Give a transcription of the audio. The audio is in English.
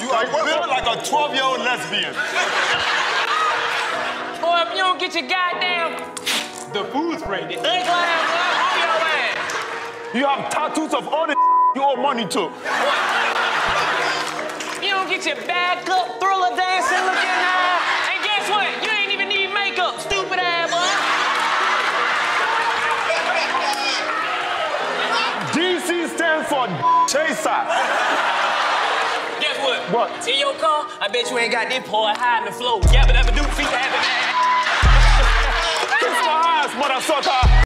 You are built like a 12-year-old lesbian. Boy, if you don't get your goddamn... The food's ready. Ugly ass, boy, on your ass. You have tattoos of all the you owe money to. You don't get your back up, thriller dancing looking ass. And guess what? You ain't even need makeup, stupid ass, boy. DC stands for chaser. Guess what? What? In your car, I bet you ain't got this boy high in the floor. Yabba dabba do feet happy. Kiss my ass, motherfucker.